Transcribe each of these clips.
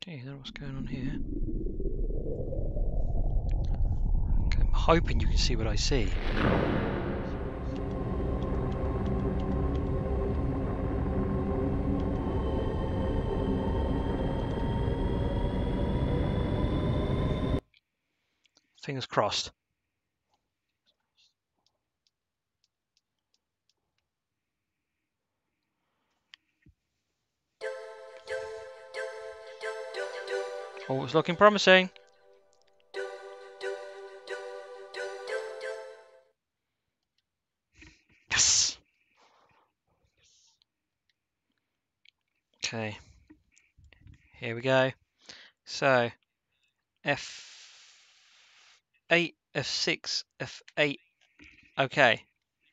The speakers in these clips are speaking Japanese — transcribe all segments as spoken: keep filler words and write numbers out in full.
Gee, I don't know what's going on here. Okay, I'm hoping you can see what I see. Fingers crossed. Oh, it's looking promising. Yes. Okay. Here we go. So, F eight, F six, F eight. Okay.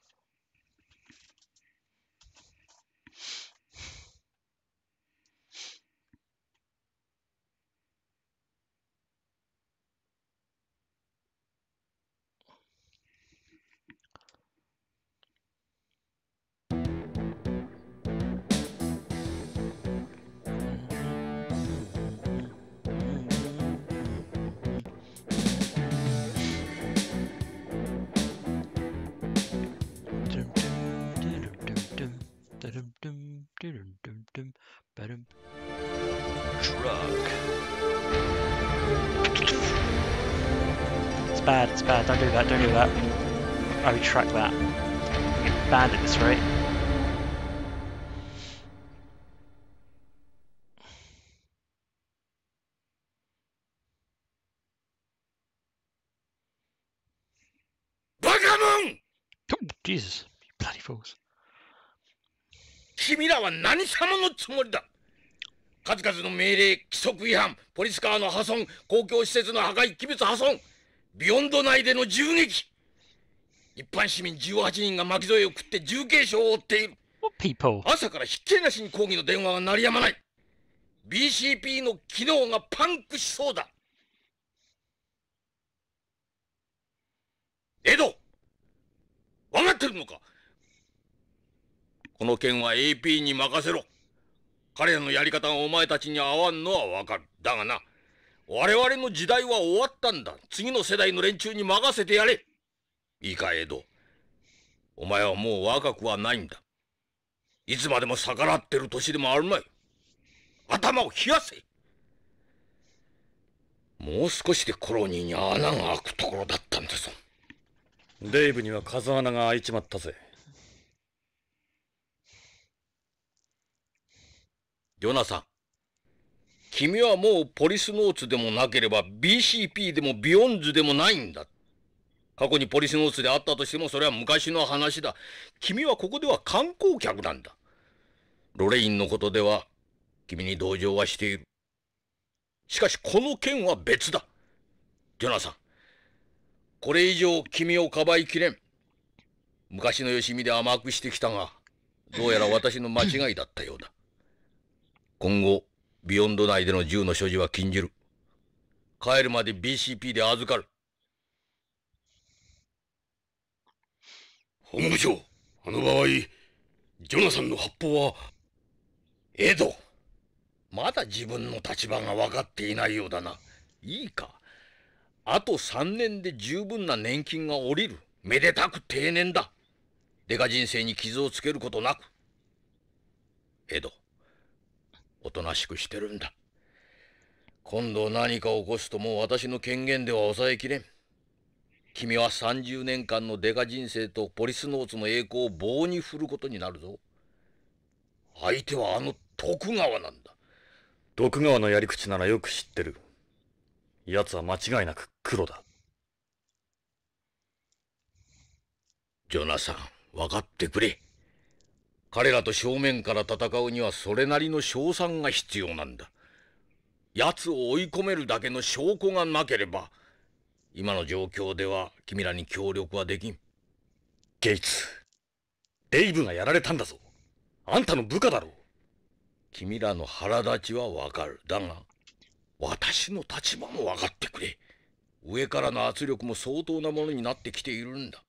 Drug. It's bad, it's bad. Don't do that, don't do that. I retract that. I get banned at this rate. Oh, Jesus, you bloody fools. 君らは何様のつもりだ。数々の命令、規則違反、ポリスカーの破損、公共施設の破壊、器物破損、ビヨンド内での銃撃。一般市民じゅうはちにんが巻き添えを食って重軽傷を負っている。 What people? 朝からひっきりなしに抗議の電話が鳴りやまない。ビーシーピー の機能がパンクしそうだ。エド、分かってるのか？この件は エーピー に任せろ。彼らのやり方がお前たちに合わんのはわかる。だがな、我々の時代は終わったんだ。次の世代の連中に任せてやれ。いいか、エド。お前はもう若くはないんだ。いつまでも逆らってる年でもあるまい。頭を冷やせ。もう少しでコロニーに穴が開くところだったんだぞ。 デイブには風穴が開いちまったぜ。 ジョナサン、君はもうポリスノーツでもなければ ビーシーピー でもビヨンズでもないんだ。過去にポリスノーツであったとしてもそれは昔の話だ。君はここでは観光客なんだ。ロレインのことでは君に同情はしている。しかしこの件は別だ。ジョナサン、これ以上君をかばいきれん。昔のよしみで甘くしてきたが、どうやら私の間違いだったようだ。今後、ビヨンド内での銃の所持は禁じる。帰るまで ビーシーピー で預かる。 本部長、あの場合、ジョナサンの発砲は。 エド、まだ自分の立場が分かっていないようだな。いいか、あとさんねんで十分な年金が下りる。めでたく定年だ。デカ人生に傷をつけることなく。エド、おとなしくしてるんだ。今度何か起こすともう私の権限では抑えきれん。君はさんじゅうねんかんのデカ人生とポリスノーツの栄光を棒に振ることになるぞ。相手はあの徳川なんだ。 徳川のやり口ならよく知ってる。奴は間違いなく黒だ。 ジョナサン、分かってくれ。彼らと正面から戦うにはそれなりの勝算が必要なんだ。奴を追い込めるだけの証拠がなければ、今の状況では君らに協力はできん。 ゲイツ、デイブがやられたんだぞ。あんたの部下だろう。 君らの腹立ちはわかる。だが、私の立場も分かってくれ。上からの圧力も相当なものになってきているんだ。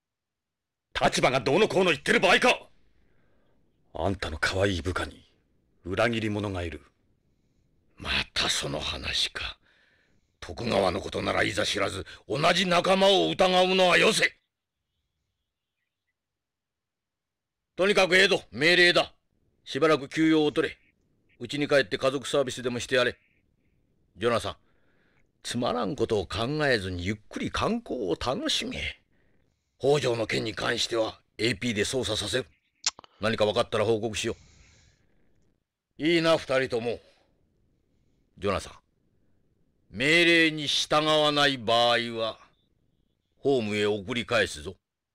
立場がどうのこうの言ってる場合か。あんたの可愛い部下に裏切り者がいる。 またその話か。徳川のことならいざ知らず、同じ仲間を疑うのはよせ。とにかくエド、命令だ。しばらく休養を取れ。家に帰って家族サービスでもしてやれ。ジョナサン、つまらんことを考えずにゆっくり観光を楽しめ。北条の件に関しては エーピー で捜査させる。何か分かったら報告しよう。いいな、二人とも。ジョナサン、命令に従わない場合はホームへ送り返すぞ。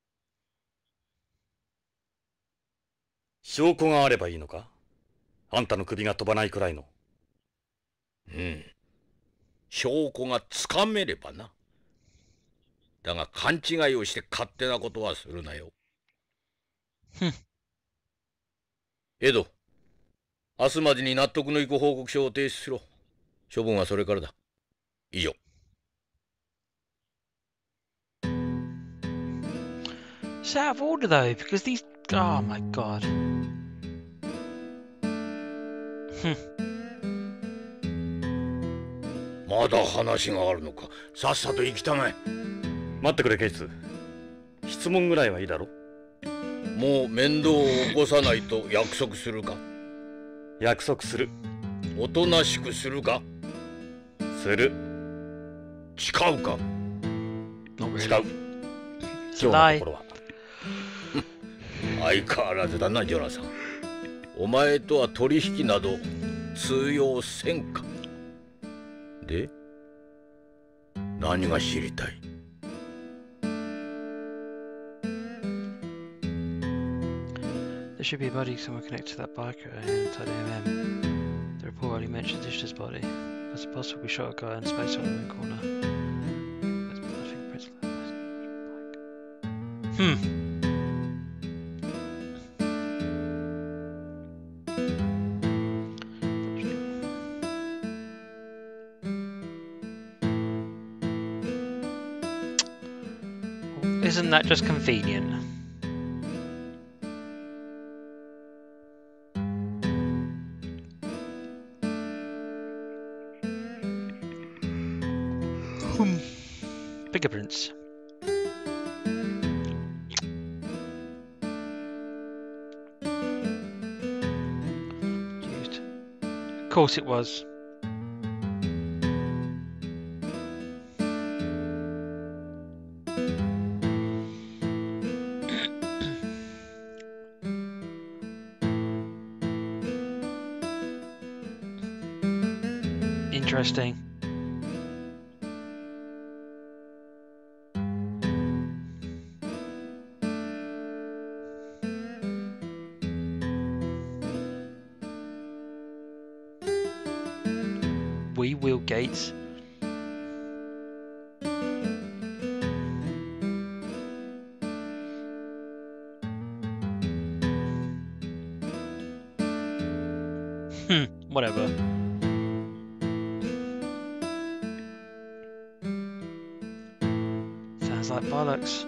証拠があればいいのか？あんたの首が飛ばないくらいの。 うん。証拠がつかめればな。だが勘違いをして勝手なことはするなよ。 ふん。 エド、明日までに納得のいく報告書を提出しろ。処分はそれからだ。以上。 It's out of order though, because these. Oh my god. Hmm. まだ話があるのか。さっさと行きたまえ。 待ってくれ、ケイツ。質問ぐらいはいいだろ？ もう面倒を起こさないと約束するか？ 約束する。 おとなしくするか？ する。 誓うか？ Not 誓 really. う。 It's a 今日の lie. ところは。 相変わらずだな、ジョナサン。お前とは取引など通用せんか。で、何が知りたい？ There should be a body somewhere connected to that biker inside A M M. The report only mentioned Ishtar's body. It's possible we shot a guy in space on the main corner. There's blood fingerprints on that bike. Hmm. Isn't that just convenient? Hmm. Fingerprints. Used. Of course it was. Interesting. We will Gates. Hmm, whatever. Sounds like bollocks.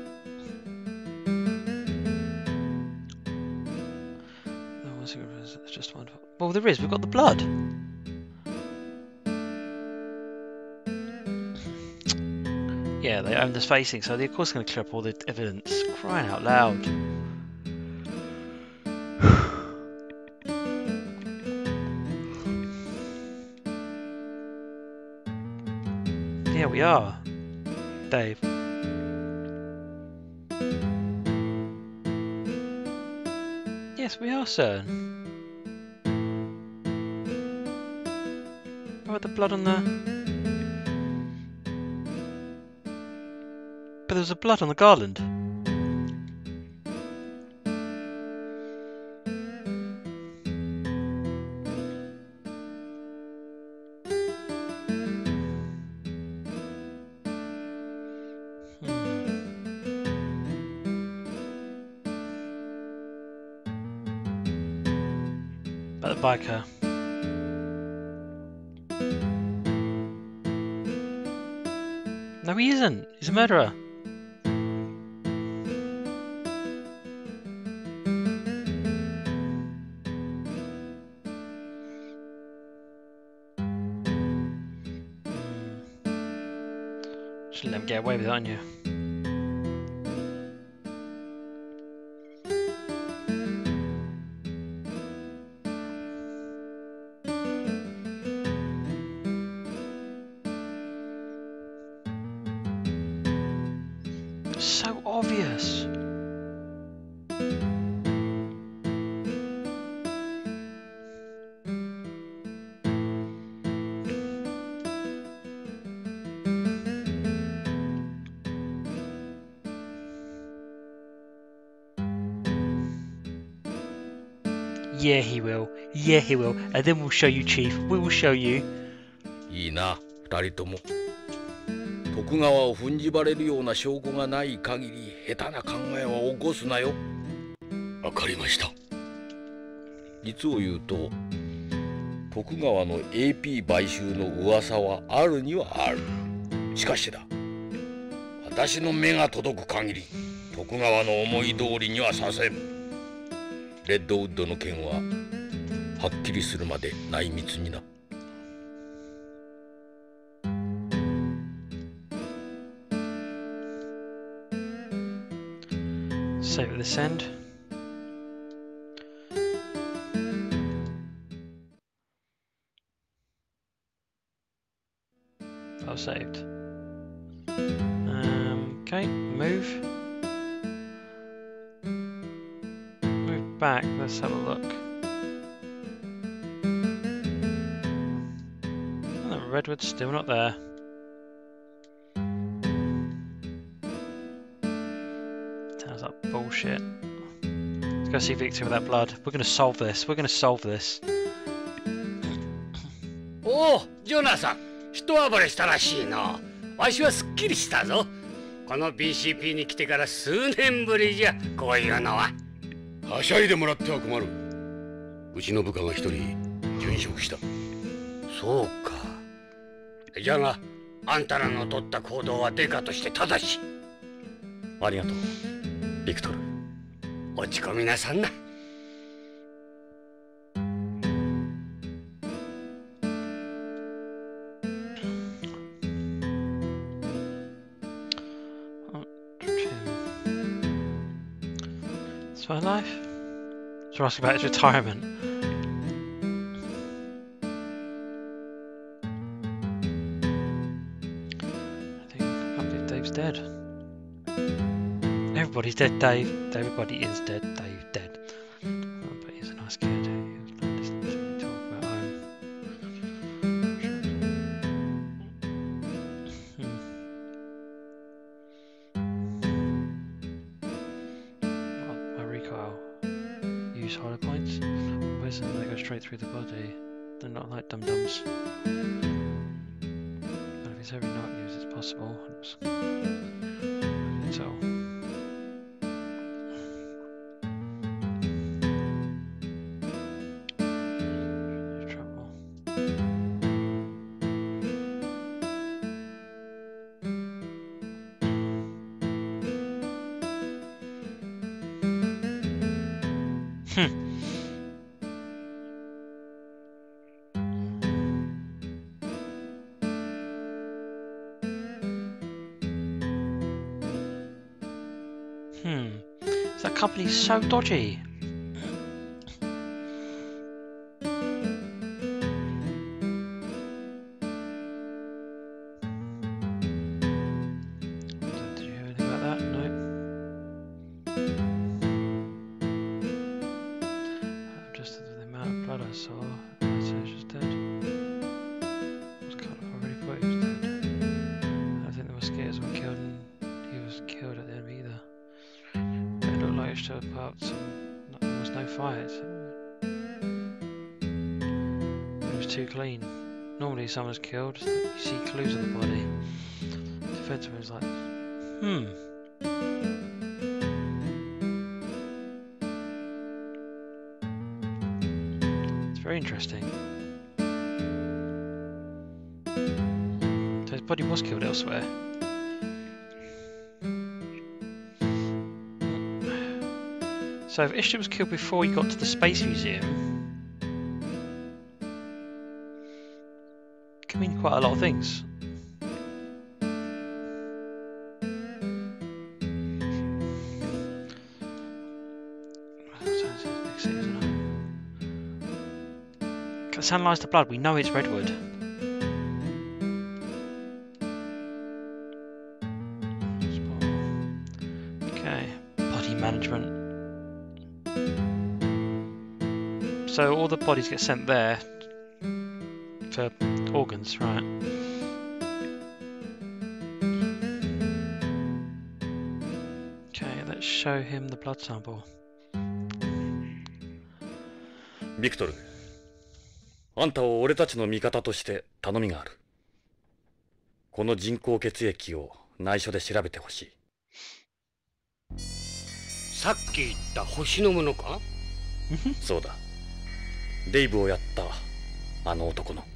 There's just one. Well, there is. We've got the blood. Yeah, they own the spacing, so they're of course going to clear up all the evidence. Crying out loud. Yeah, we are, Dave. Yes, we are, sir. How about the blood on the... But there was a blood on the garland. About the biker. No, he isn't. He's a murderer. Just let them get away with it, aren't you? So obvious. Yeah, he will. Yeah, he will. And then we'll show you, Chief. We will show you. いいな、二人とも。徳川を踏んじばれるような証拠がない限り下手な考えは起こすなよ。 わかりました。 実を言うと徳川の エーピー 買収の噂はあるにはある。しかしだ、私の目が届く限り徳川の思い通りにはさせん。レッドウッドの件ははっきりするまで内密にな。 Save at this end. Oh, saved. Um, okay, move. Move back, let's have a look. Oh, the redwood's still not there. Sounds like bullshit. Let's go see Victor with that blood. We're gonna solve this. We're gonna solve this. おお、ジョナサン、一暴れしたらしいの。わしはすっきりしたぞ。この ビーシーピー に来てから数年ぶりじゃ、こういうのは。 はしゃいでもらっては困る。うちの部下が一人殉職した。 そうか。じゃが、あんたらの取った行動はデカとして正しい。 ありがとう、ビクトル。 落ち込みなさんな。 My life? So we're asking about his retirement. I think I can't believe Dave's dead. Everybody's dead, Dave. Everybody is dead, Dave, dead. Oh, but he's a nice kid. He was like listening to me talk about home. Use hollow points. Where's they go straight through the body? They're not like dum dums. But if it's every not used, it's possible. It's, it's all. Trouble. Hmm. That company's so dodgy. Did you hear anything about that? No. Just the amount of blood I saw, I'd say she's dead. I was kind of already thought he was dead. I don't think the mosquitoes were killed and he was killed at the end either. It looked like it still put up some, there was no fight. It was too clean. Normally someone's killed, you see clues on the body. The defense was like, hmm. It's very interesting. So his body was killed elsewhere. So if Ishtar was killed before he got to the Space Museum, it could mean quite a lot of things. Let's analyse the blood. We know it's Redwood. Okay. Body management. So all the bodies get sent there for organs, right? Okay, let's show him the blood sample. ビクトル、あんたを俺たちの味方として頼みがある。この人工血液を内緒で調べてほしい。 さっき言った星のものか？ そうだ。デイブをやったあの男の。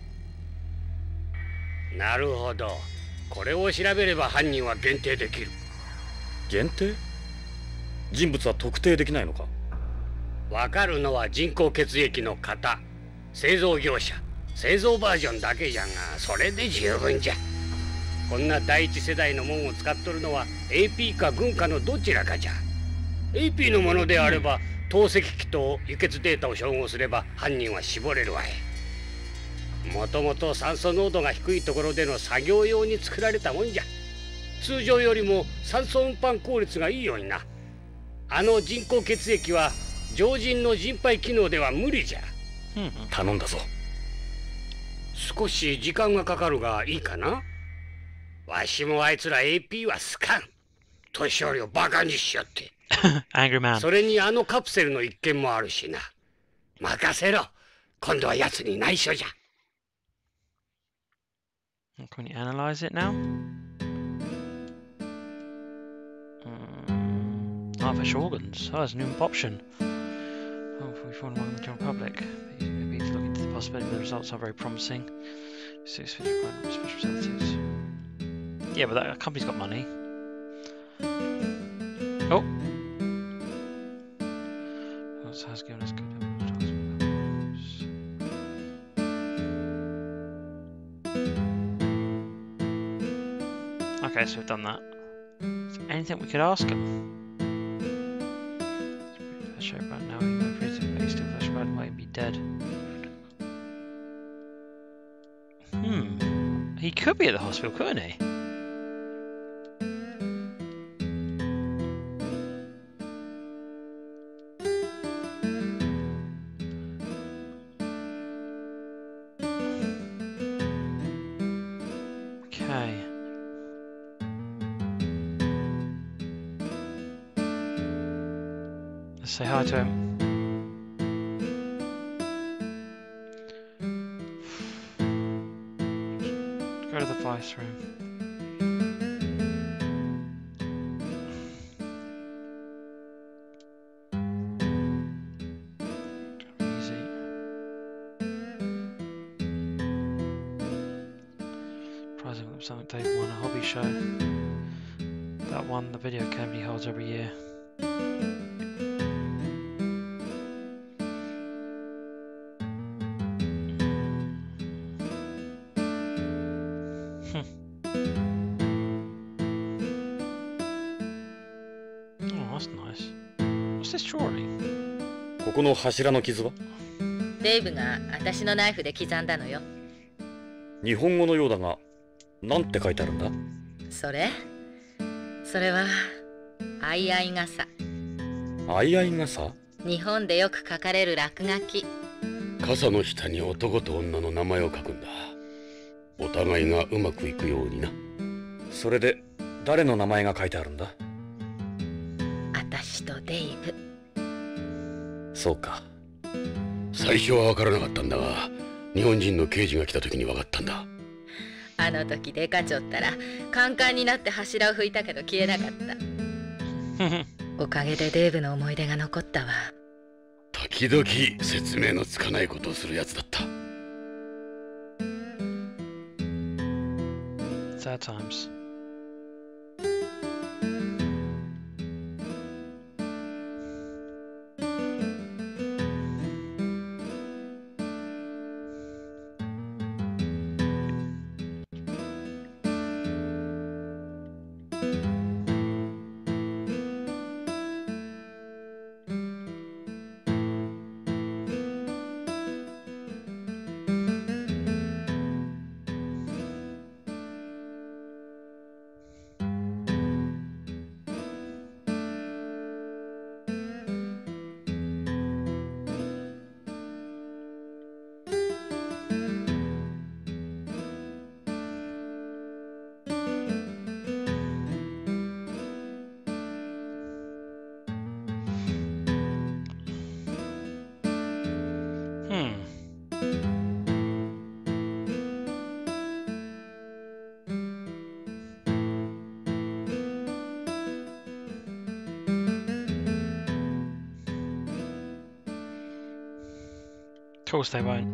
なるほど。これを調べれば犯人は限定できる。 限定？人物は特定できないのか？ わかるのは人工血液の型、製造業者、製造バージョンだけじゃが、それで十分じゃ。こんな第一世代のもんを使っとるのは エーピー か軍かのどちらかじゃ。 エーピー のものであれば透析機と輸血データを照合すれば犯人は絞れるわい。もともと酸素濃度が低いところでの作業用に作られたもんじゃ。通常よりも酸素運搬効率がいいようにな。あの人工血液は常人の人肺機能では無理じゃ。 頼んだぞ。 少し時間がかかるがいいかな。わしもあいつら エーピー は好かん。年寄りをバカにしよって。 Angry man. それにあのカプセルの一件もあるしな。任せろ。今度は奴に内緒じゃ。 Can you analyze it now? Um, artificial organs. Oh, that's a new option. Oh, we found one in the general public. Maybe to look into the possibility, but the results are very promising. Six special facilities. Yeah, but that company's got money. Oh. That has given us good. Okay, so we've done that. Is there anything we could ask him? Show right now, he might freeze to face still flesh right away and be dead. Hmm. He could be at the hospital, couldn't he? Okay. Let's say hi to him. Go to the vice room. Easy. Prizing up something Dave won a hobby show. That one the video company holds every year. What's this drawing? ここの柱の傷は？ デイブが私のナイフで刻んだのよ。 日本語のようだが、なんて書いてあるんだ？ それ？それは相合い傘。 相合い傘？ 日本でよく書かれる落書き。 傘の下に男と女の名前を書くんだ。お互いがうまくいくようにな。 それで誰の名前が書いてあるんだ？ 私とデイブ。 そうか。 最初は分からなかったんだが、日本人の刑事が来た時に分かったんだ。 あの時デカちょったらカンカンになって柱を拭いたけど消えなかったおかげでデイブの思い出が残ったわ。 時々説明のつかないことをするやつだった。 Sad times. course they won't.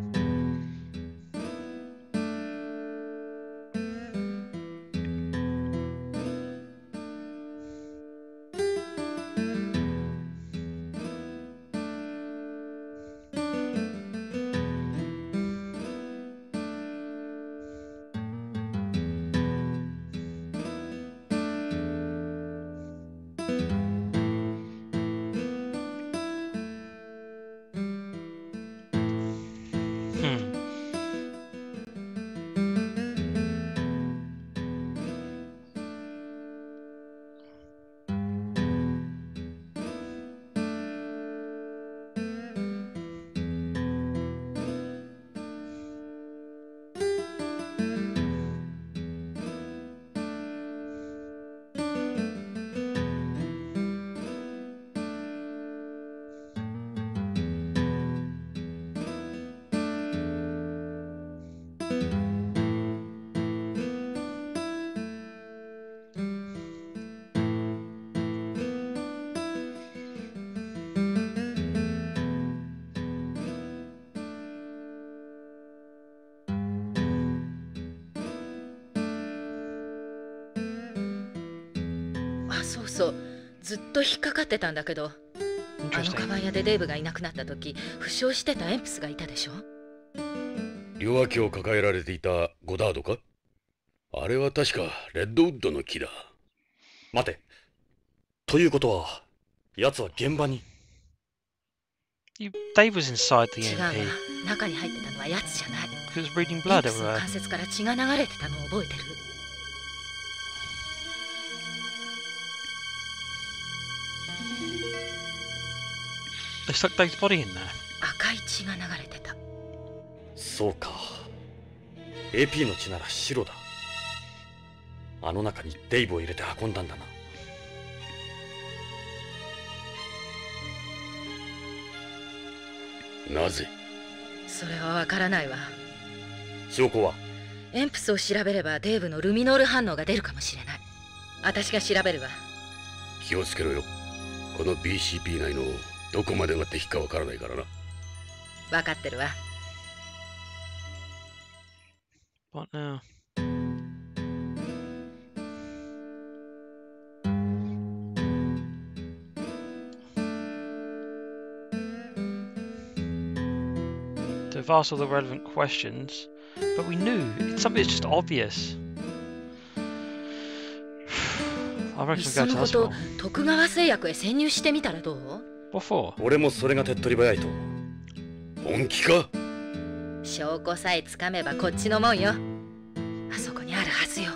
あ、そうそう。ずっと引っかかってたんだけど、あのカバン屋でデーブがいなくなった時、負傷してたエンプスがいたでしょ。 両脇を抱えられていたゴダードか？あれは確かレッドウッドの木だ。 待て。ということは、奴は現場に。 Dave was inside the 違 E うわ M P. 中に入ってたのはやつじゃない。 He was bleeding エン blood プスの everywhere. 関節から血が流れてたのを覚えてる？ They stuck Dave's body in there. 赤い血が流れてた。 そうか。エーピー の血なら白だ。あの中にデイブを入れて運んだんだな。 なぜ？ それはわからないわ。 証拠は？ エンプスを調べればデーブのルミノール反応が出るかもしれない。私が調べるわ。 気をつけろよ。この ビーシーピー 内のどこまでが敵かわからないからな。 わかってるわ。 What now? They've asked all the relevant questions, but we knew. It's something that's just obvious. I い reckon っ we そ go の to こと hospital. 徳川製薬へ潜入してみたらどう？ What for? 俺もそれが手っ取り早いと思う。 本気か？ 証拠さえつかめばこっちのもんよ。あそこにあるはずよ。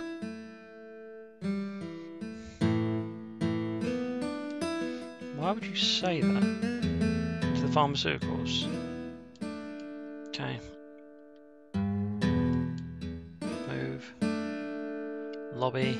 Why would you say that to the pharmaceuticals? Okay. Move. Lobby.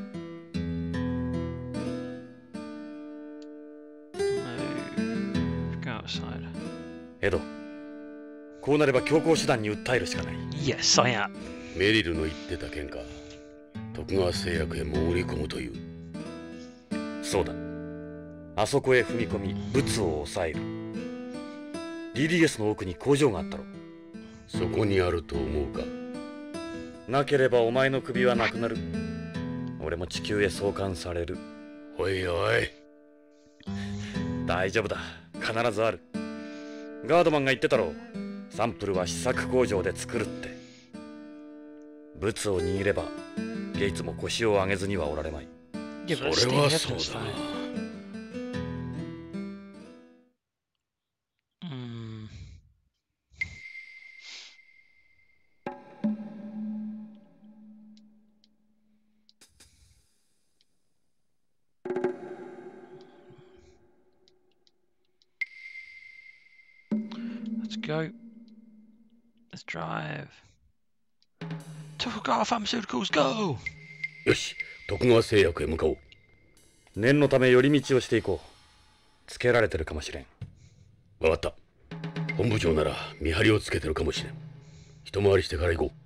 Move. Go outside. エド、こうなれば強行手段に訴えるしかない。 Yes, I am. メリルの言ってた件か。徳川製薬へ潜り込むという。 そうだ。あそこへ踏み込み、ブツを抑える。ディーディーエス の奥に工場があったろ。 そこにあると思うか？ なければお前の首はなくなる。俺も地球へ送還される。 おいおい。 大丈夫だ。必ずある。ガードマンが言ってたろ。サンプルは試作工場で作るって。ブツを握れば、ゲイツも腰を上げずにはおられまい。 Yeah, but そ that's れは stealing そう evidence, だ though. な。 Hmm. Let's go. Let's drive. Tokugawa Pharmaceuticals, go! よし、徳川製薬へ向かおう。 念のため寄り道をしていこう。つけられてるかもしれん。 わかった。本部長なら見張りをつけてるかもしれん。一回りしてから行こう。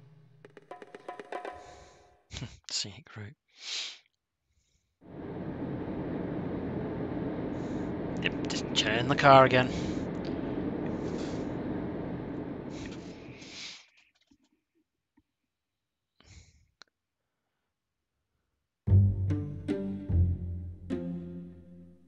Scenic route. Yep, just turn the car again.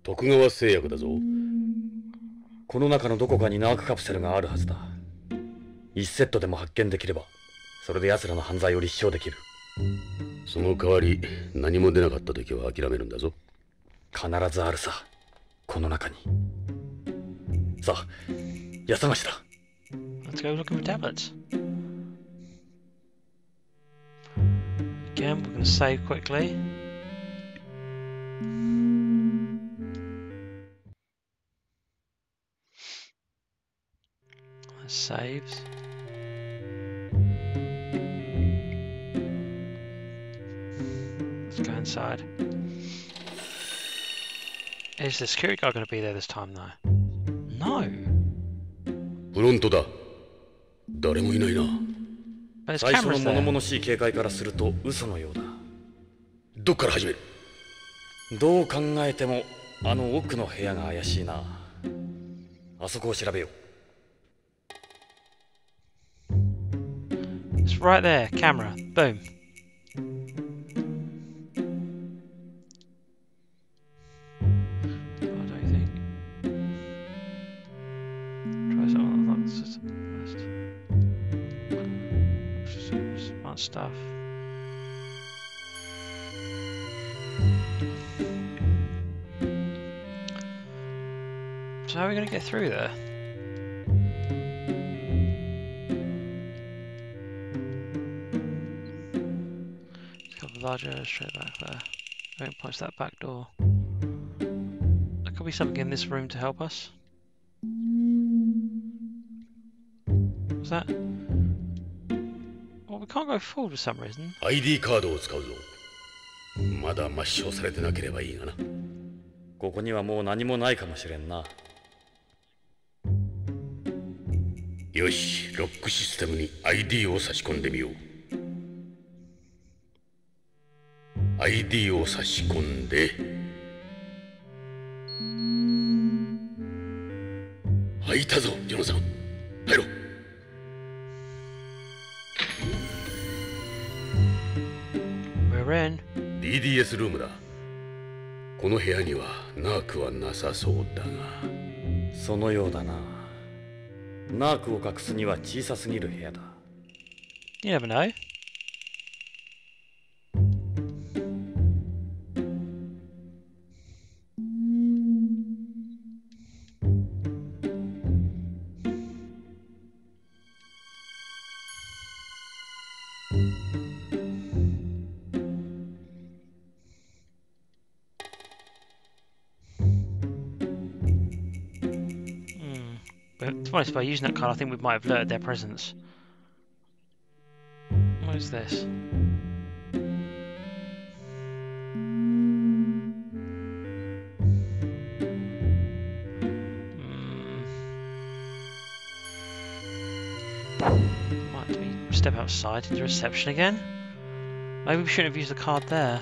徳川製薬だぞ。 この中のどこかにナークカプセルがあるはずだ。いちセットでも発見できれば、それで奴らの犯罪を立証できる。 その代わり何も出なかった時は諦めるんだぞ。 必ずあるさ、この中に。さあ、矢探しだ。 Let's go looking for tablets. Again, we're going to save quickly. Saves. Let's go inside. Is the security guard going to be there this time though? No. フロントだ。誰もいないな。 But there's 最初の cameras 物 there. 々しい警戒からすると嘘のようだ。 どっから始める？ どう考えてもあの奥の部屋が怪しいな。あそこを調べよう。 It's right there. Camera. Boom. What do you think? Try something like this. Some smart stuff. So how are we going to get through there? Larger, straight back there. I won't punch that back door. There could be something in this room to help us. What's that? Well, we can't go forward for some reason. アイディー カードを使うぞ。まだ抹消されてなければいいがな。 ここにはもう何もないかもしれんな。 よし、ロックシステムに アイディー を差し込んでみよう。アイディー を差し込んで、開いたぞ、ジョナサン。入ろう。 We're in. ディーディーエス ルームだ。この部屋にはナークはなさそうだが。 そのようだな。ナークを隠すには小さすぎる部屋だ。 You never know. To be honest, by using that card, I think we might have alerted their presence. What is this? Mm. Might we step outside into reception again? Maybe we shouldn't have used the card there.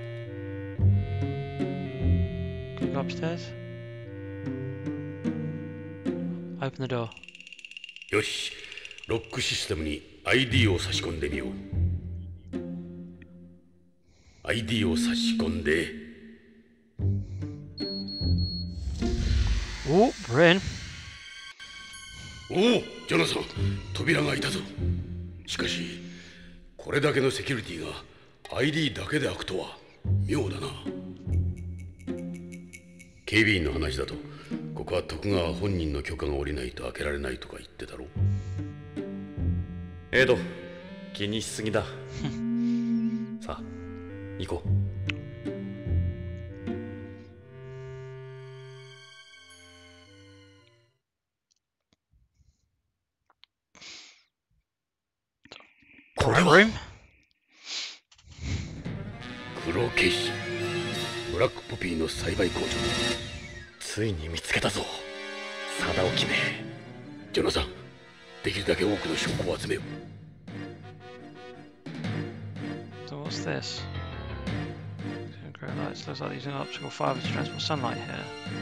Can we go upstairs? Open the door. よし、ロックシステムに アイディー を差し込んでみよう。アイディー を差し込んで。 お、we're in. おお、ジョナサン、扉が開いたぞ。しかし、これだけのセキュリティが アイディー だけで開くとは妙だな。警備員の話だと、ここは徳川本人の許可が下りないと開けられないとか言ってたろ。 エド、気にしすぎだ。さあ、行こう。 これは黒消し、ブラックポピーの栽培工場。 ついに見つけたぞ。定を決め。 ジョナサン、できるだけ多くの証拠を集めよう。 So what's this? Grow lights. Looks like using optical fiber to transport sunlight here.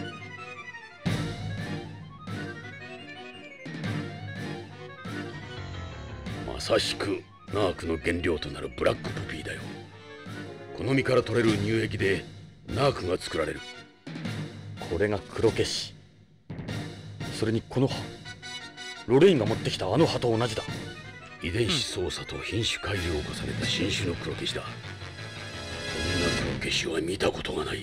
まさしくナークの原料となるブラックポピーだよ。この実から取れる乳液でナークが作られる。 これが黒消し。それにこの葉、ロレインが持ってきたあの葉と同じだ。 遺伝子操作と品種改良を重ねた新種の黒消しだ。こんな黒消しは見たことがない。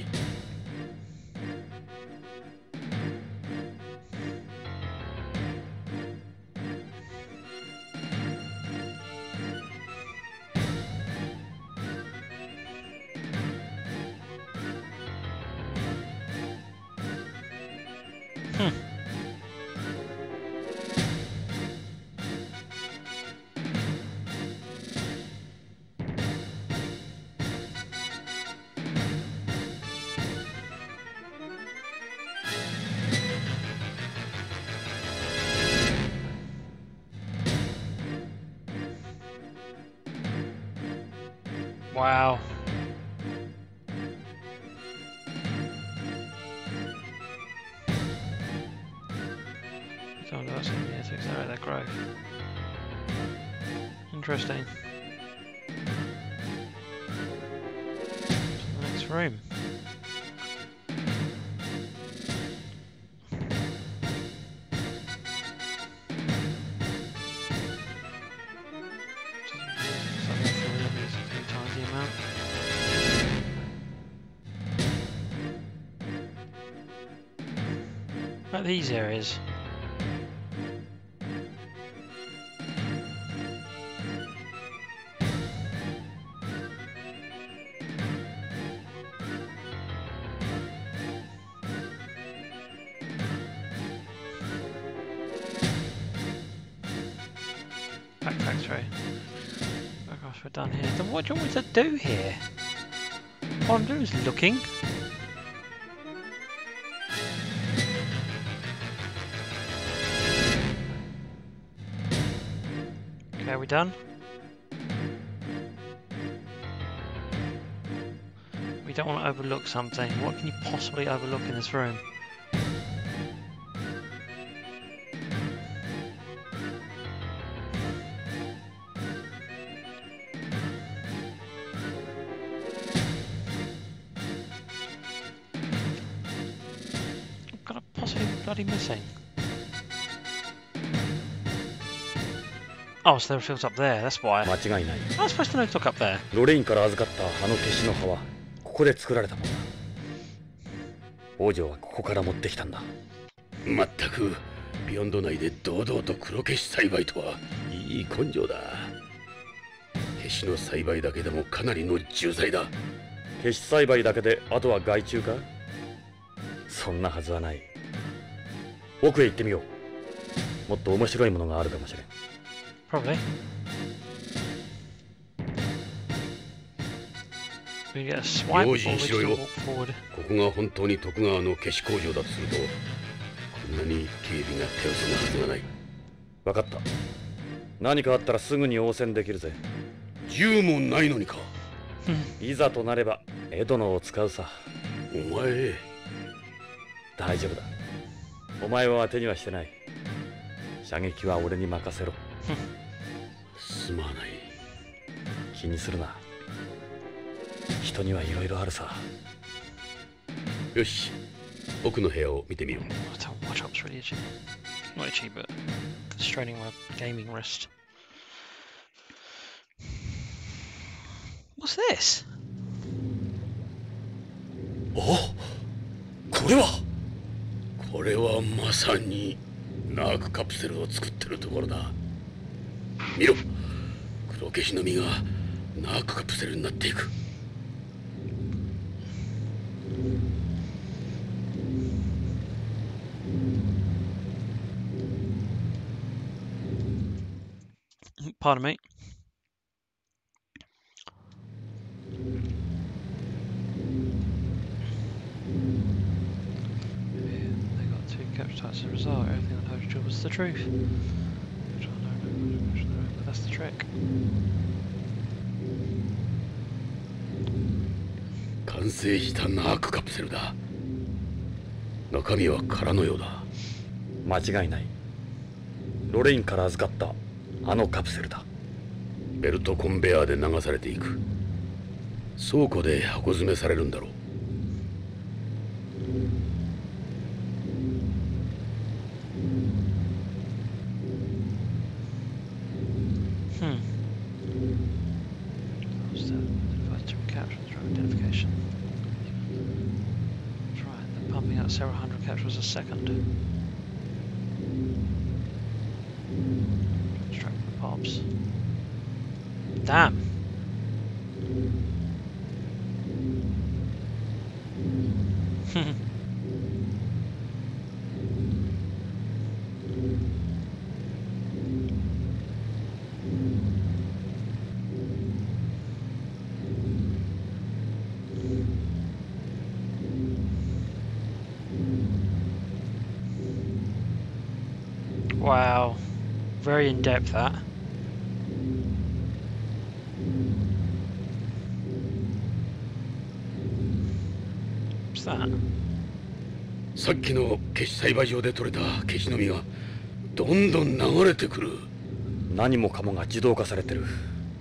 Wow. Someone else in here to accelerate their growth. Interesting. The next room. Like these areas. Back factory. Back off, we're done here. Then what do you want me to do here? All I'm doing is looking. Okay, are we done? We don't want to overlook something. What can you possibly overlook in this room? What could I possibly be bloody missing? Oh, so there are fields up there, that's why. 間違いない。 I was supposed to know to look up there. ロレインから預かったあの消しの葉はここで作られたものだ。王女はここから持ってきたんだ。 まったくビヨンド内で堂々と黒消し栽培とはいい根性だ。消しの栽培だけでもかなりの重罪だ。 消し栽培だけであとは害虫か？そんなはずはない。奥へ行ってみよう。もっと面白いものがあるかもしれん。 Probably. We get a swipe or we just walk forward. ここが本当に徳川の消し工場だとすると、こんなに警備が手薄なはずがない。 分かった。何かあったらすぐに応戦できるぜ。 銃もないのにか。 いざとなればエドノを使うさ。 お前。 大丈夫だ。お前は当てにはしてない。射撃は俺に任せろ。 すまない。 気にするな。人にはいろいろあるさ。 よし、奥の部屋を見てみよう。 Watch up's really itchy. Not itchy, but straining my gaming wrist. What's this? お、これはこれはまさにナークカプセルを作ってるところだ。見ろ、黒消しの実がナークカプセルになっていく。 Pardon me. They got two capture types as a result. Everything on hydrogen was the truth. But that's the trick. 完成したナークカプセルだ。中身は空のようだ。 間違いない。ロレインから預かったあのカプセルだ。 ベルトコンベヤーで流されていく。倉庫で箱詰めされるんだろう。 location. That's right, they're pumping out several hundred capsules a second. Extract the pops. Damn! Wow, very in depth that. What's that? さっきの消し栽培場で取れた消しの実がどんどん流れてくる。 何もかもが自動化されてる。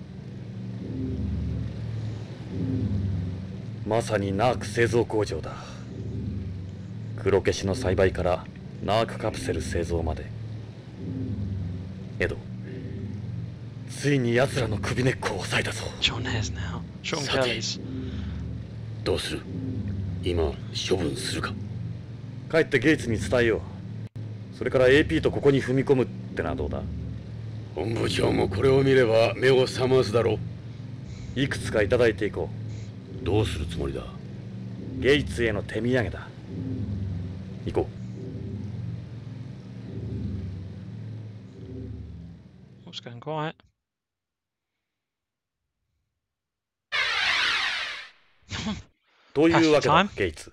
まさにナーク製造工場だ。黒消しの栽培からナークカプセル製造まで。エド、ついに奴らの首根っこを押さえたぞ。 Sean Hayes now. Sean Kelly's. どうする？今処分するか？ 帰ってゲイツに伝えよう。それから エーピー とここに踏み込むってのはどうだ？ 本部長もこれを見れば目を覚ますだろう。 いくつかいただいていこう。どうするつもりだ？ ゲイツへの手土産だ。行こう。 What's going quiet? というわけだ、ゲイツ。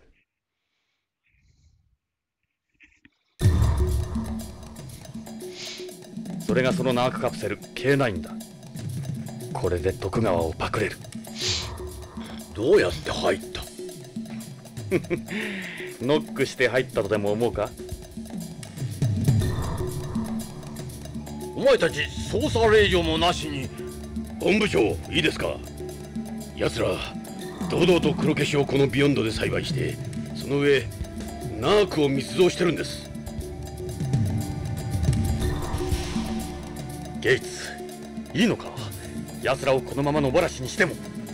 それがそのナークカプセル ケーナイン だ。これで徳川をパクれる。 どうやって入った？ ノックして入ったとでも思うか？ お前たち捜査令状もなしに。 本部長、いいですか？奴ら堂々と黒消しをこのビヨンドで栽培して、その上ナークを密造してるんです。 ゲイツ、いいのか？奴らをこのまま野放しにしても。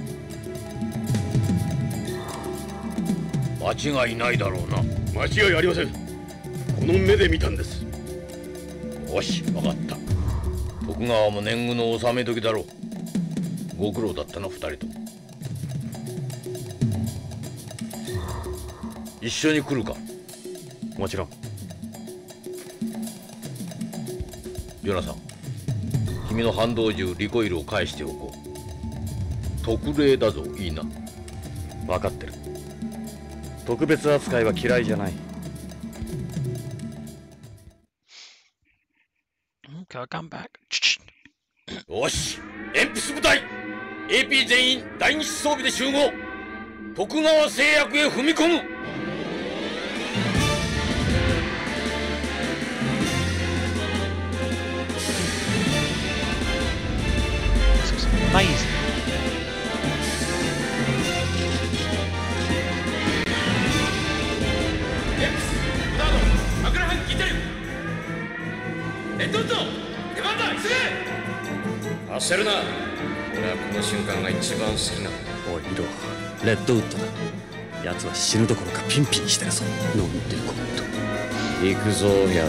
間違いないだろうな。 間違いありません。この目で見たんです。 よし、分かった。徳川も年貢の納め時だろう。ご苦労だったな、二人とも。一緒に来るか？ もちろん。 ジョナサン、君の反動銃リコイルを返しておこう。特例だぞ、いいな。 分かってる。特別扱いは嫌いじゃない。 Okay, come back. よし、鉛筆部隊 エーピー 全員第二装備で集合。徳川製薬へ踏み込む。 Amazing. Hey, 焦るな。俺はこの瞬間が一番好きな。 おい、ロー、レッドウッドだ。奴は死ぬどころかピンピンしてるぞ。なんてこと。 行くぞ、野郎。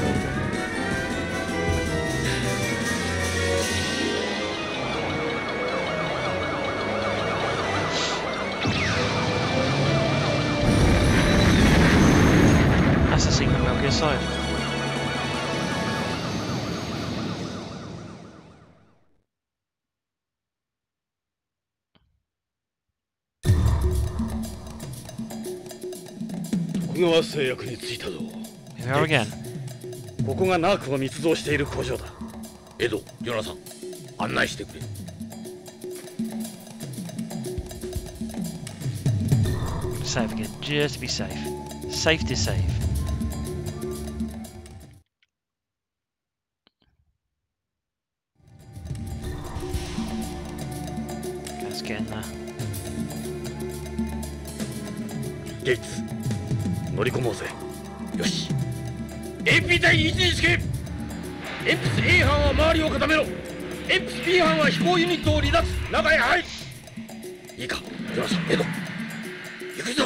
That's the secret Metal Gear Solid. Here we are again. ここがナークを密造している工場だ。 エド、ジョナサン、案内してくれ。 Save again, just to be safe. Safe to save. Let's get in there. ゲイツ、乗り込もうぜ。 よし。エーピー 対位置につけ。鉛筆 A 班は周りを固めろ。鉛筆 B 班は飛行ユニットを離脱。中へ入る。いいか、ジョナサン、エド。 行くぞ。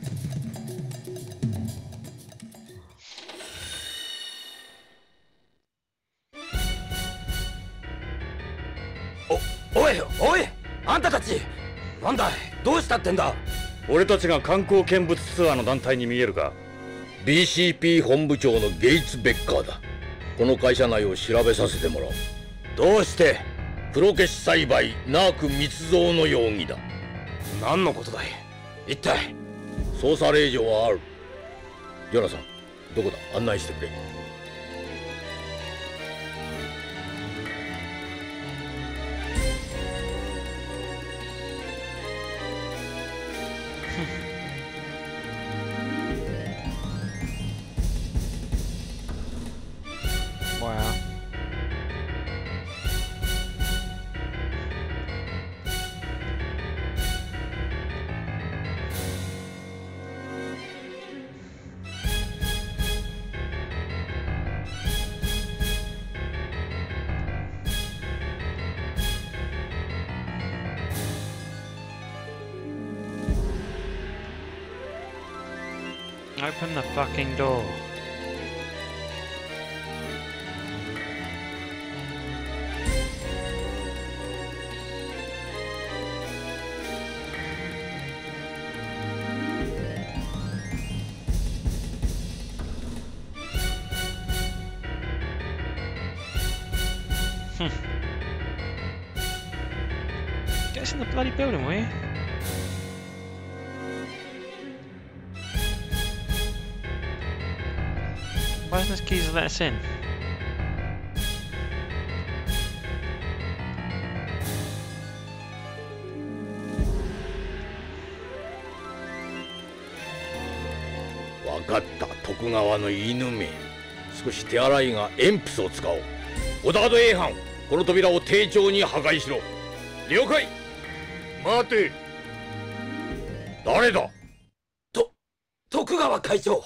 おおいおい、あんたたちなんだい、どうしたってんだ。 俺たちが観光見物ツアーの団体に見えるか。 ビーシーピー 本部長のゲイツ・ベッカーだ。この会社内を調べさせてもらおう。 どうして？ 黒消し栽培ナーク密造の容疑だ。 何のことだい一体。 捜査令状はある。ジョナサン、どこだ、案内してくれ。 Wow. Open the fucking door. Get us in the bloody building, will you? Why isn't this geezer let us in? わかった、徳川の犬め。少し手洗いが鉛筆を使おう。ゴダード A 班、この扉を丁重に破壊しろ。了解。 待て。 誰だ。 と徳川会長。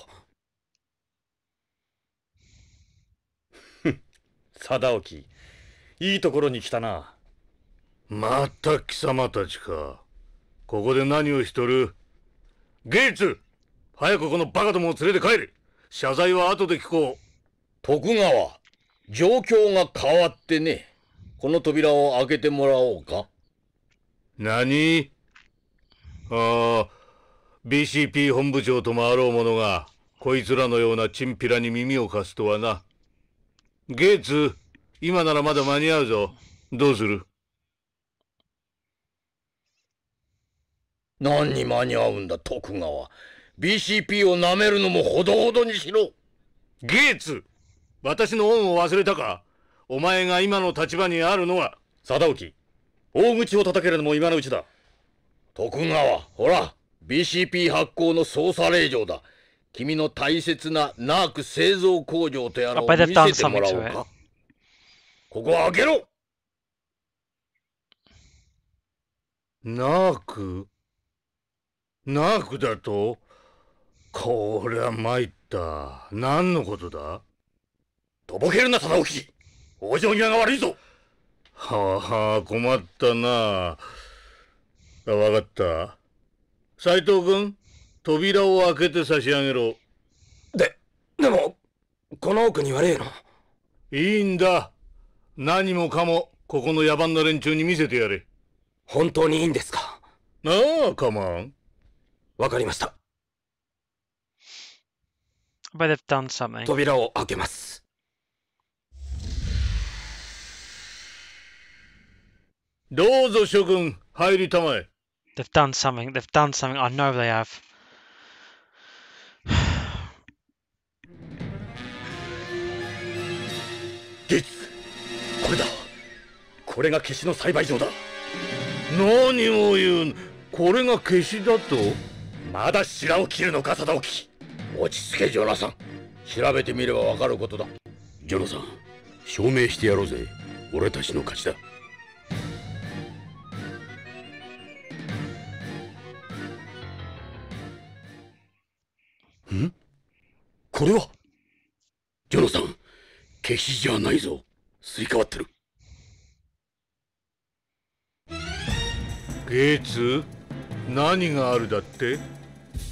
貞興、いいところに来たな。 また貴様たちか。ここで何をしとる。ゲイツ、早くこのバカどもを連れて帰れ。謝罪は後で聞こう。 徳川、状況が変わってね。この扉を開けてもらおうか。 何？ああ、ビーシーピー 本部長ともあろう者がこいつらのようなチンピラに耳を貸すとはな。ゲイツ、今ならまだ間に合うぞ。どうする？ 何に間に合うんだ、徳川。ビーシーピー を舐めるのもほどほどにしろ。 ゲイツ、私の恩を忘れたか。お前が今の立場にあるのは。 貞興、大口を叩けるのも今のうちだ。 徳川、ほら ビーシーピー 発行の捜査令状だ。君の大切なナーク製造工場とやらを見せてもらおうか。ここは開けろ。 ナーク？ナークだと？こりゃ参った。何のことだ？ とぼけるな、貞興。往生際が悪いぞ。 はあ、困ったな。わかった。斉藤君、扉を開けて差し上げろ。 で、でも、この奥には例の。 いいんだ。何もかも、ここの野蛮な連中に見せてやれ。 本当にいいんですか？ ああ、カモン。 わかりました。 But they've done something. 扉を開けます。 どうぞ諸君、入りたまえ。 They've done something. They've done something. I know they have. ゲイツ、これだ。これが消しの栽培場だ。 何を言う。これが消しだと？ まだ白を切るのか、貞興。 落ち着け、ジョナサン。調べてみればわかることだ。 ジョナサン、証明してやろうぜ。俺たちの勝ちだ。ん？これは？ジョナサン、消しじゃないぞ。すり替わってる。ゲイツ、何があるだって？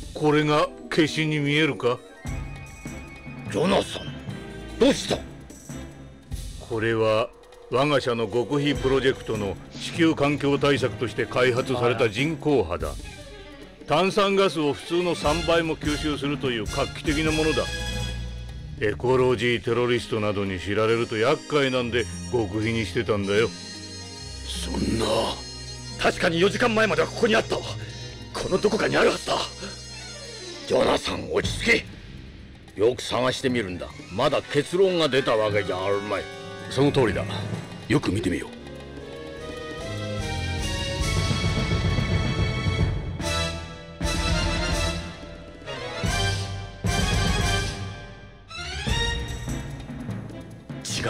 これが消しに見えるか？ ジョナサン、どうした？ これは我が社の極秘プロジェクトの地球環境対策として開発された人工波だ。炭酸ガスを普通のさんばいも吸収するという画期的なものだ。エコロジーテロリストなどに知られると厄介なんで極秘にしてたんだよ。 そんな。 確かによじかんまえまではここにあったわ。このどこかにあるはずだ。 ジョナサン、落ち着け。よく探してみるんだ。まだ結論が出たわけじゃあるまい。 その通りだ。よく見てみよう。 違う。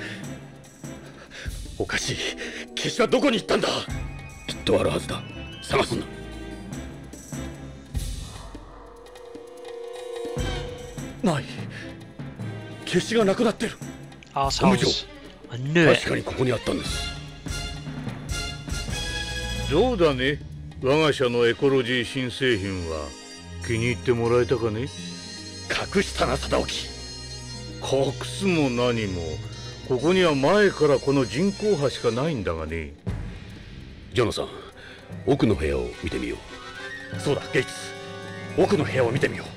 おかしい。消しはどこに行ったんだ？ きっとあるはずだ。探すんだ。 ない。消しがなくなってる。 Assholes. I knew it. 確かにここにあったんです。 どうだね、我が社のエコロジー新製品は気に入ってもらえたかね？ 隠したな、貞興。 隠すも何も、ここには前からこの人工波しかないんだがね。 ジョナサン、奥の部屋を見てみよう。そうだ、ゲイツ。奥の部屋を見てみよう。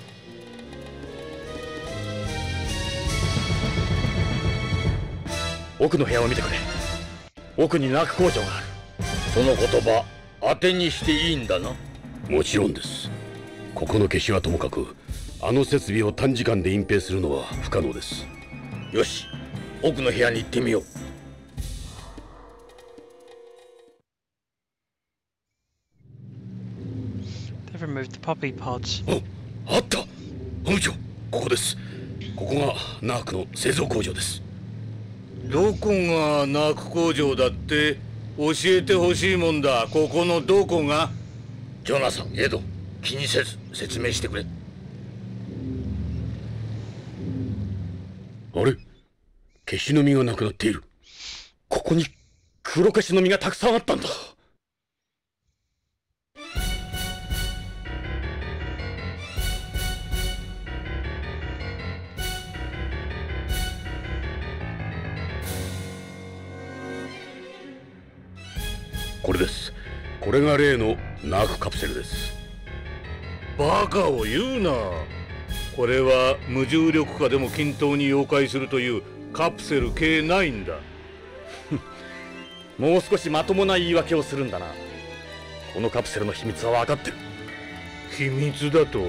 奥の部屋を見てくれ。奥にナーク工場がある。 その言葉当てにしていいんだな？ もちろんです。ここの消しはともかく、あの設備を短時間で隠蔽するのは不可能です。 よし、奥の部屋に行ってみよう。 They've removed the poppy pods. あ、あった。本部長、ここです。ここがナークの製造工場です。 どこがナーク工場だって？教えてほしいもんだ。ここのどこが？ ジョナサン、エド、気にせず説明してくれ。 あれ？消しの実がなくなっている。 ここに黒消しの実がたくさんあったんだ。 これです。これが例のナークカプセルです。 バカを言うな。これは無重力下でも均等に溶解するというカプセル系ないんだ。 もう少しまともな言い訳をするんだな。このカプセルの秘密は分かってる。 秘密だと？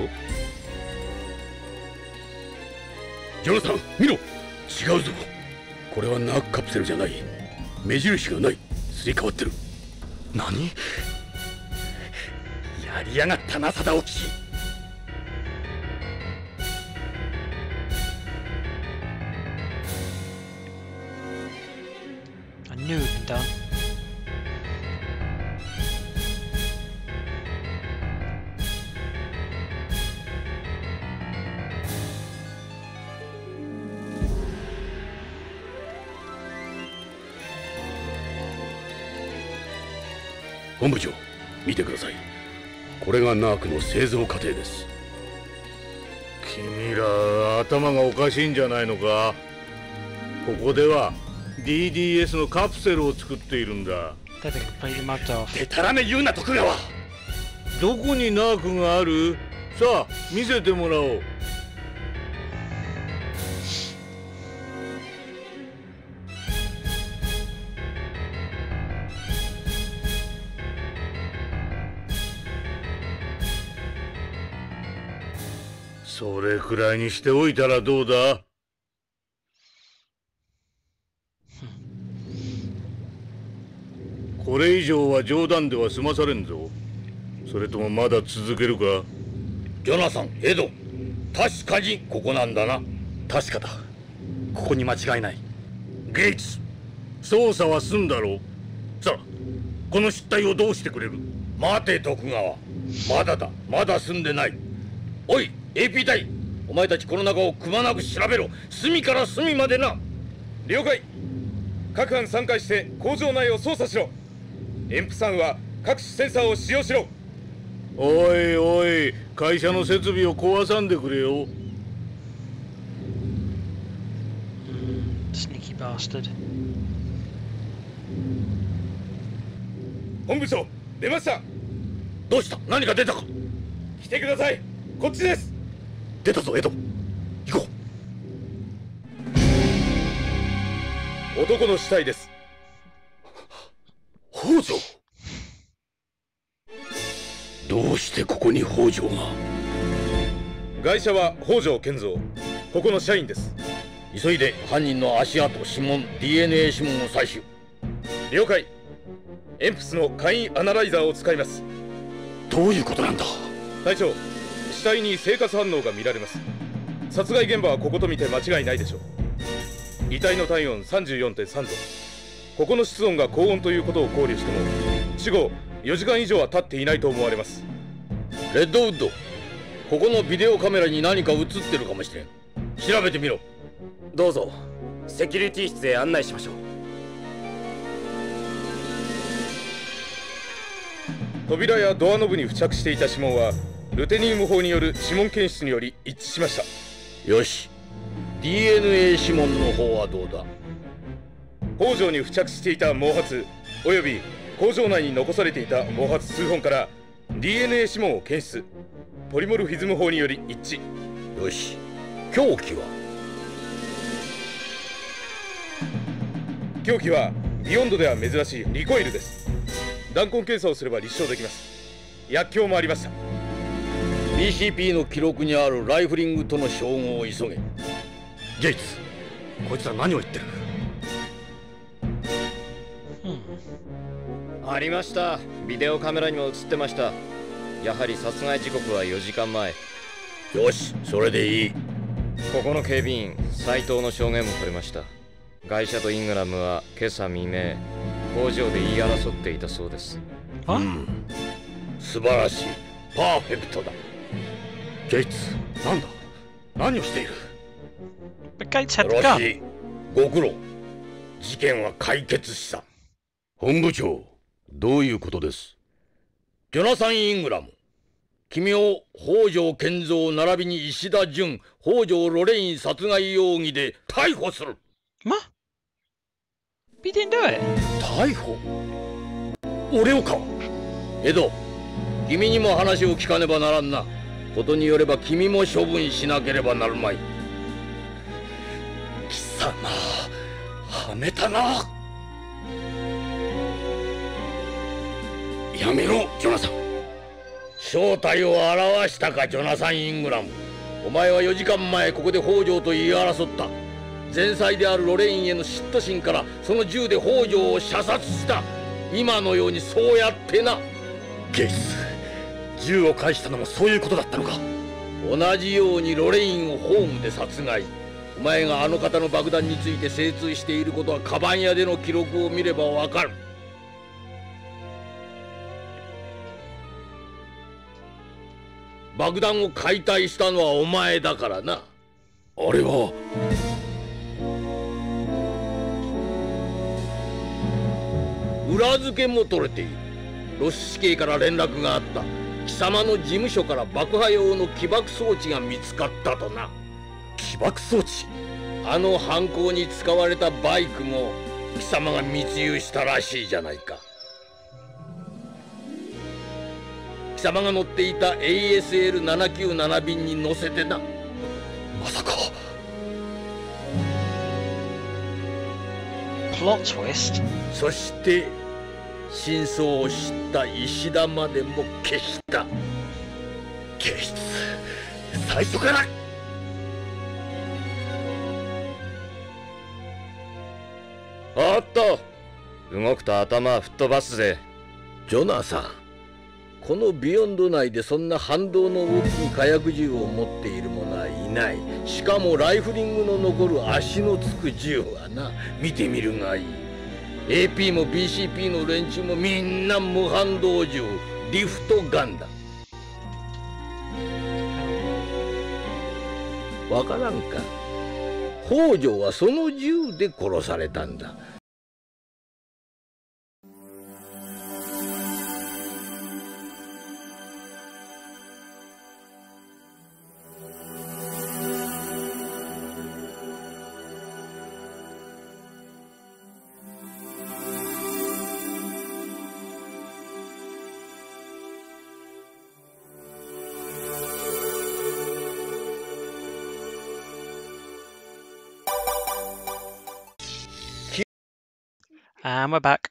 ジョナサン、見ろ。違うぞ。これはナークカプセルじゃない。目印がない。すり替わってる。 何？やりやがったな、貞興。 I knew it'd be done. 本部長、見てください。これがナークの製造過程です。 君ら頭がおかしいんじゃないのか？ここでは ディーディーエス のカプセルを作っているんだ。 でたらめ言うな、徳川。 どこにナークがある？さあ見せてもらおう。それくらいにしておいたらどうだ？これ以上は冗談では済まされんぞ。それともまだ続けるか？ ジョナサン、エド、確かにここなんだな。 確かだ。ここに間違いない。 ゲイツ、捜査は済んだろう。さあ、この失態をどうしてくれる？ 待て、徳川。まだだ、まだ済んでない。おい、エーピー 隊、お前たちこの中をくまなく調べろ。隅から隅までな。 了解。各班参加して工場内を捜査しろ。エンプサンは各種センサーを使用しろ。 おいおい、会社の設備を壊さんでくれよ。 Sneaky bastard. 本部長、出ました。 どうした？何か出たか？ 来てください。こっちです。 出たぞエド。行こう。男の死体です。 北条。どうしてここに北条が？ ガイシャは北条健三、ここの社員です。 急いで犯人の足跡、指紋、 ディーエヌエー 指紋を採取。 了解。エンプスの簡易アナライザーを使います。 どういうことなんだ？ 隊長、死体に生活反応が見られます。殺害現場はここと見て間違いないでしょう。遺体の体温 さんじゅうよんてんさんど、ここの室温が高温ということを考慮しても死後よじかん以上は経っていないと思われます。 レッドウッド、ここのビデオカメラに何か映ってるかもしれん。調べてみろ。 どうぞセキュリティ室へ案内しましょう。 扉やドアノブに付着していた指紋はルテニウム法による指紋検出により一致しました。 よし、 ディーエヌエー 指紋の方はどうだ？ 北条に付着していた毛髪および工場内に残されていた毛髪数本から ディーエヌエー 指紋を検出。ポリモルフィズム法により一致。 よし、凶器は？ 凶器はビヨンドでは珍しいリコイルです。弾痕検査をすれば立証できます。薬莢もありました。 ビーシーピー の記録にあるライフリングとの照合を急げ。 ゲイツ、こいつら何を言ってる？ ありました。ビデオカメラにも映ってました。やはり殺害時刻はよじかんまえ。 よし、それでいい。 ここの警備員斉藤の証言も取れました。ガイシャとイングラムは今朝未明工場で言い争っていたそうです。 うん、素晴らしい。パーフェクトだ。 ゲイツ、なんだ？何をしている？ But Gates had the よろし gun. い。ご苦労。事件は解決した。 本部長、どういうことです？ ジョナサン・イングラム、君を北条健三並びに石田純、北条ロレイン殺害容疑で逮捕する。 ま He didn't do it. 逮捕？俺をか？ エド、君にも話を聞かねばならんな。ことによれば君も処分しなければなるまい。 貴様、はめたな。 やめろ、ジョナサン。 正体を表したか、ジョナサン・イングラム。お前はよじかんまえここで北条と言い争った。前妻であるロレインへの嫉妬心からその銃で北条を射殺した。今のようにそうやってな。 ゲイス、銃を返したのもそういうことだったのか？ 同じようにロレインをホームで殺害。お前があの方の爆弾について精通していることはカバン屋での記録を見ればわかる。爆弾を解体したのはお前だからな。 あれは裏付けも取れている。ロス市警から連絡があった。貴様の事務所から爆破用の起爆装置が見つかったとな。 起爆装置？ あの犯行に使われたバイクも貴様が密輸したらしいじゃないか。貴様が乗っていた エーエスエルななきゅうなな 便に乗せてな。 まさか。 Plot twist. そして真相を知った石田までも消した。 ゲイツ、最初から。 おっと、動くと頭吹っ飛ばすぜ。 ジョナサン、このビヨンド内でそんな反動の大きい火薬銃を持っている者はいない。しかもライフリングの残る足のつく銃はな、見てみるがいい。 エーピー も ビーシーピー の連中もみんな無反動銃、リフトガンだ。わからんか。北条はその銃で殺されたんだ。 And we're back.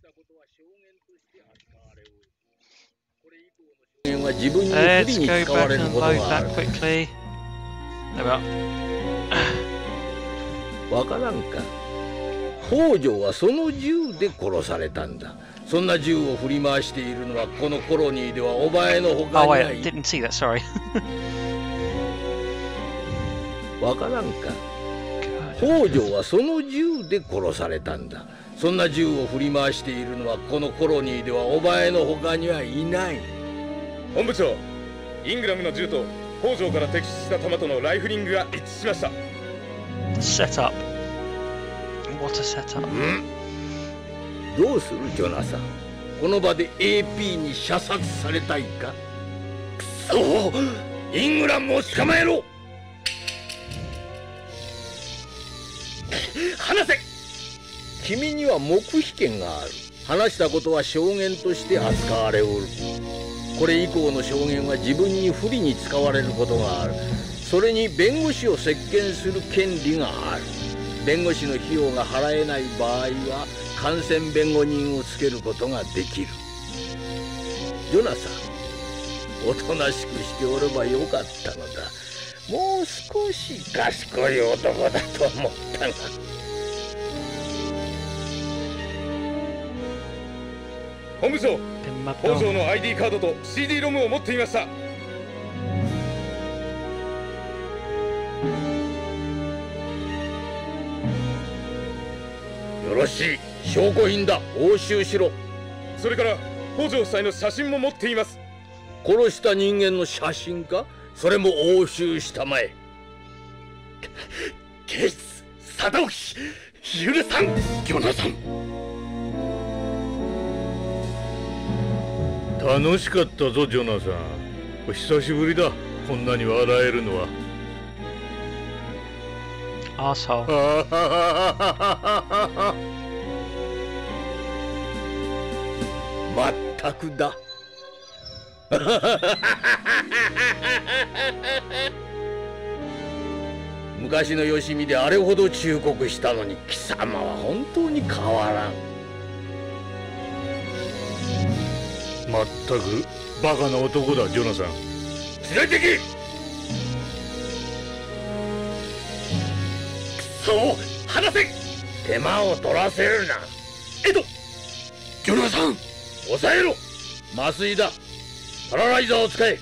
Let's go back and load that quickly. There we are. わからんか。北条はその銃で殺されたんだ。そんな銃を振り回しているのはこのコロニーではお前の他 Oh には wait, I い didn't see that, sorry. わからんか。北条はその銃で殺されたんだ。そんな銃を振り回しているのはこのコロニーではお前の他にはいない。 本部長、イングラムの銃と北条から摘出した弾とのライフリングが一致しました。 Set up. What a setup. どうするジョナサン。この場で エーピー に射殺されたいか。くそ、イングラムを捕まえろ。話せ。君には黙秘権がある。話したことは証言として扱われおる。これ以降の証言は自分に不利に使われることがある。それに弁護士を接見する権利がある。弁護士の費用が払えない場合は感染弁護人をつけることができる。ジョナサン、おとなしくしておればよかったのだ。もう少し賢い男だと思ったが。 本部長、北条の アイディー カードと シーディー ロムを持っていました。よろしい、証拠品だ。押収しろ。 それから北条夫妻の写真も持っています。 殺した人間の写真か。それも押収したまえ。 ケイス、貞興、許さん。ジョナサン、 楽しかったぞジョナサン。久しぶりだ、こんなに笑えるのは。 Asshole. まったくだ。昔のよしみであれほど忠告したのに貴様は本当に変わらん。 まったくバカな男だジョナサン。 連れてけ。 くそ、離せ。 手間を取らせるな。 エド、ジョナサン、 抑えろ。麻酔だ。パラライザーを使え。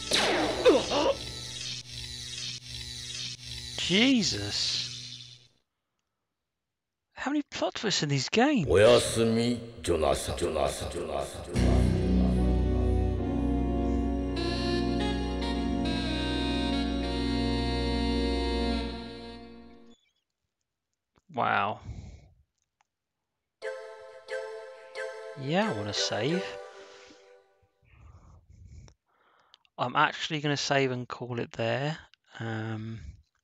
Jesus. How many plot twists in these games? おやすみ、ジョナサン。ジョナサン。ジョナサン。ジョナサン。 Wow. Yeah, I want to save. I'm actually going to save and call it there. Um,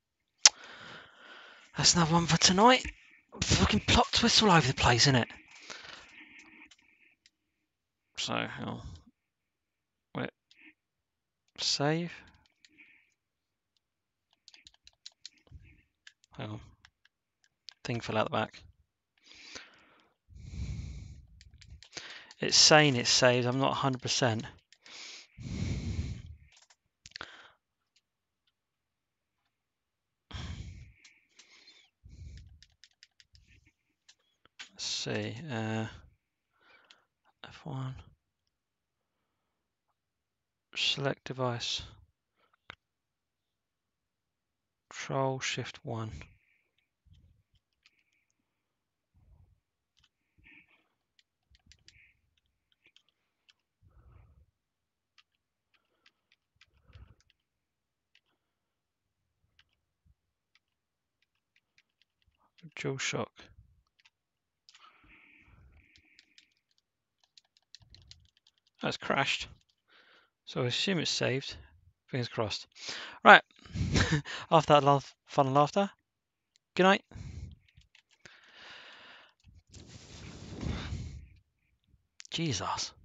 that's another one for tonight. Fucking plot twists all over the place, isn't it? So, oh. Wait. Save. Hang on. Thing fell out the back. It's saying it's saved. I'm not one hundred percent. Let's see. Uh, F one. Select device. Control Shift one. Dual shock. That's crashed. So I assume it's saved. Fingers crossed. Right. After that laugh, fun and laughter. Good night. Jesus.